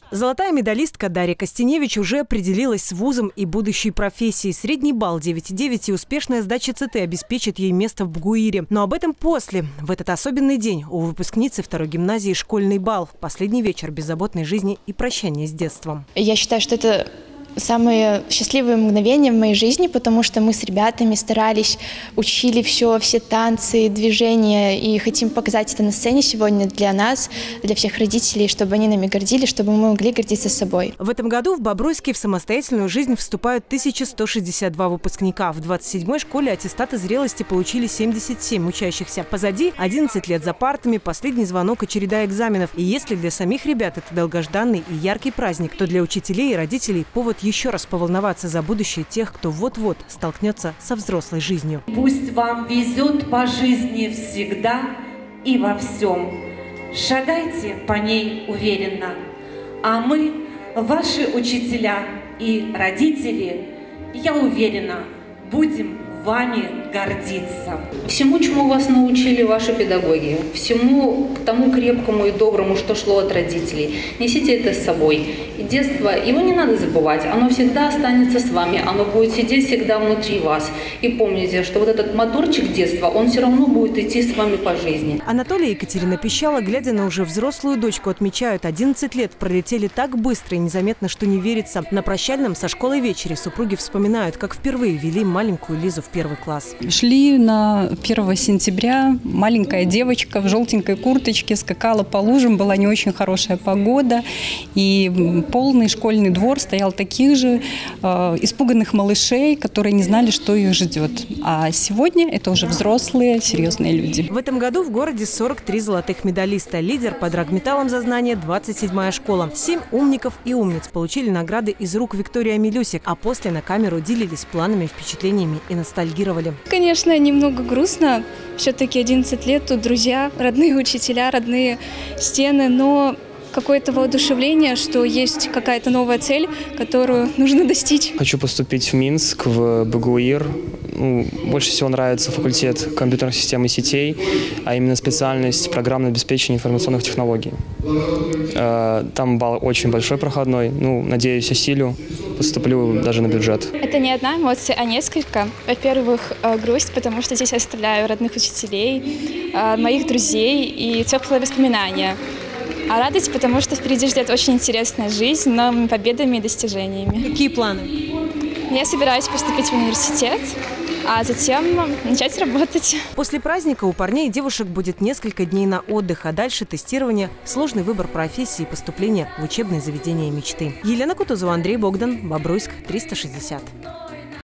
Золотая медалистка Дарья Костеневич уже определилась с вузом и будущей профессией. Средний балл 9,9 и успешная сдача ЦТ обеспечит ей место в БГУИРе. Но об этом после. В этот особенный день у выпускницы второй гимназии школьный бал. Последний вечер беззаботной жизни и прощание с детством. Я считаю, что это самые счастливые мгновения в моей жизни, потому что мы с ребятами старались, учили все танцы, движения, и хотим показать это на сцене сегодня для нас, для всех родителей, чтобы они нами гордились, чтобы мы могли гордиться собой. В этом году в Бобруйске в самостоятельную жизнь вступают 1162 выпускника. В 27-й школе аттестаты зрелости получили 77 учащихся. Позади 11 лет за партами, последний звонок и череда экзаменов. И если для самих ребят это долгожданный и яркий праздник, то для учителей и родителей повод еще раз поволноваться за будущее тех, кто вот-вот столкнется со взрослой жизнью. Пусть вам везет по жизни всегда и во всем. Шагайте по ней уверенно. А мы, ваши учителя и родители, я уверена, будем вами гордиться. Всему, чему вас научили ваши педагоги, всему тому крепкому и доброму, что шло от родителей, несите это с собой. И детство, его не надо забывать, оно всегда останется с вами, оно будет сидеть всегда внутри вас. И помните, что вот этот моторчик детства, он все равно будет идти с вами по жизни. Анатолий и Екатерина Пищала, глядя на уже взрослую дочку, отмечают, 11 лет пролетели так быстро и незаметно, что не верится. На прощальном со школой вечере супруги вспоминают, как впервые вели маленькую Лизу в первый класс. Шли на 1 сентября, маленькая девочка в желтенькой курточке скакала по лужам, была не очень хорошая погода, и полный школьный двор стоял таких же испуганных малышей, которые не знали, что их ждет. А сегодня это уже взрослые, серьезные люди. В этом году в городе 43 золотых медалиста. Лидер по драгметаллам за знания 27-я школа. 7 умников и умниц получили награды из рук Виктории Амелюсик, а после на камеру делились планами, впечатлениями и ностальгировали. Конечно, немного грустно. Все-таки 11 лет, тут друзья, родные учителя, родные стены, но какое-то воодушевление, что есть какая-то новая цель, которую нужно достичь. Хочу поступить в Минск, в БГУИР. Больше всего нравится факультет компьютерных систем и сетей, а именно специальность программное обеспечение информационных технологий. Там балл очень большой проходной. Надеюсь, осилю, поступлю даже на бюджет. Это не одна эмоция, а несколько. Во-первых, грусть, потому что здесь оставляю родных учителей, моих друзей и теплые воспоминания. А радость, потому что впереди ждет очень интересная жизнь, новыми победами и достижениями. Какие планы? Я собираюсь поступить в университет, а затем начать работать. После праздника у парней и девушек будет несколько дней на отдых, а дальше тестирование, сложный выбор профессии и поступление в учебные заведения мечты. Елена Кутузова, Андрей Богдан, Бобруйск, 360.